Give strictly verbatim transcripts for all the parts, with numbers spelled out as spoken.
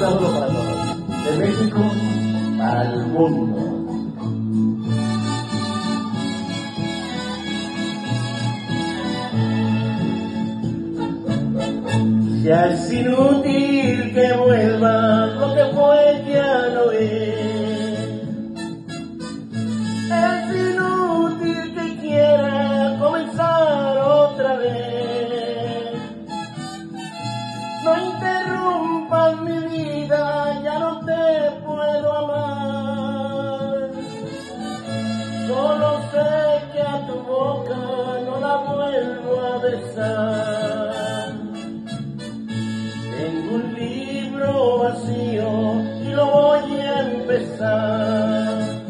saludo para todos. De México para el mundo. Ya es inútil que vuelva, lo que fue ya no es. Es inútil que quiera comenzar otra vez. No interrumpas mi vida, ya no te puedo amar. Solo sé que a tu boca no la vuelvo a besar. Tengo un libro vacío y lo voy a empezar.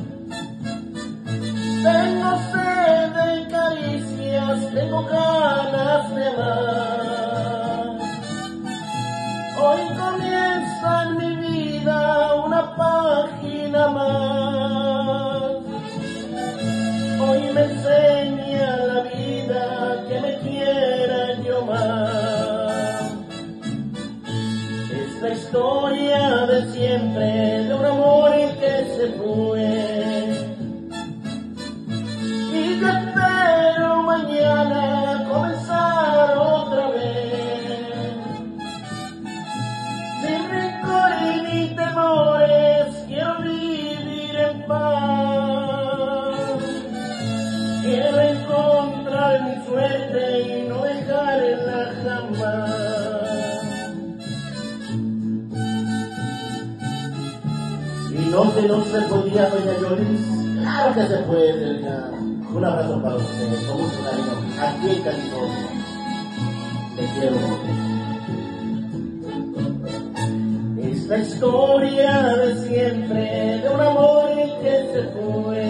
Tengo sed de caricias, tengo ganas de amar. Hoy comienza en mi vida una página más. Hoy me enseña la vida que me quiera yo más. Esta historia de siempre, de un amor que se fue. Y yo espero mañana comenzar otra vez. Sin rencor y ni temores, quiero vivir en paz. Quiero encontrar mi suerte y no dejarla jamás. Y no que no se podía, doña Yolis, claro que se puede, doña. Un abrazo para ustedes, con mucho cariño, aquí en California. Te quiero mucho. Esta historia de siempre, de un amor que se fue.